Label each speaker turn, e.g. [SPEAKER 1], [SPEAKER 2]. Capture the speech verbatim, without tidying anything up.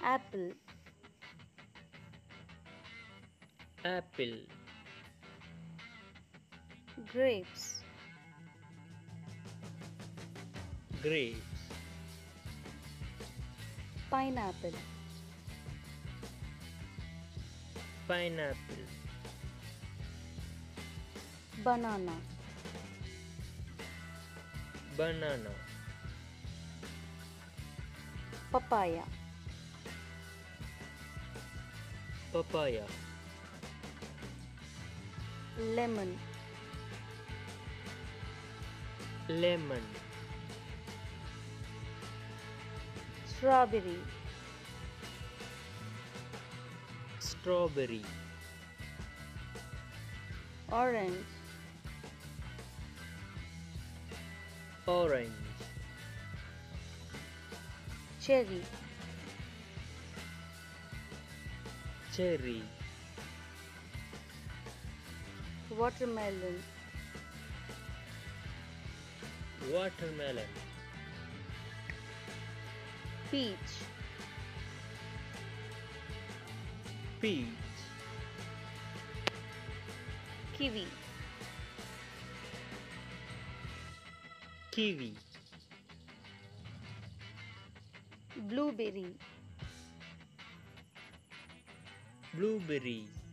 [SPEAKER 1] apple,
[SPEAKER 2] apple,
[SPEAKER 1] grapes,
[SPEAKER 2] grapes,
[SPEAKER 1] pineapple,
[SPEAKER 2] pineapple,
[SPEAKER 1] banana,
[SPEAKER 2] banana,
[SPEAKER 1] papaya,
[SPEAKER 2] papaya,
[SPEAKER 1] lemon,
[SPEAKER 2] lemon,
[SPEAKER 1] strawberry,
[SPEAKER 2] strawberry,
[SPEAKER 1] orange,
[SPEAKER 2] orange,
[SPEAKER 1] cherry,
[SPEAKER 2] cherry,
[SPEAKER 1] watermelon,
[SPEAKER 2] watermelon,
[SPEAKER 1] peach,
[SPEAKER 2] peach,
[SPEAKER 1] kiwi,
[SPEAKER 2] kiwi,
[SPEAKER 1] blueberry,
[SPEAKER 2] blueberry,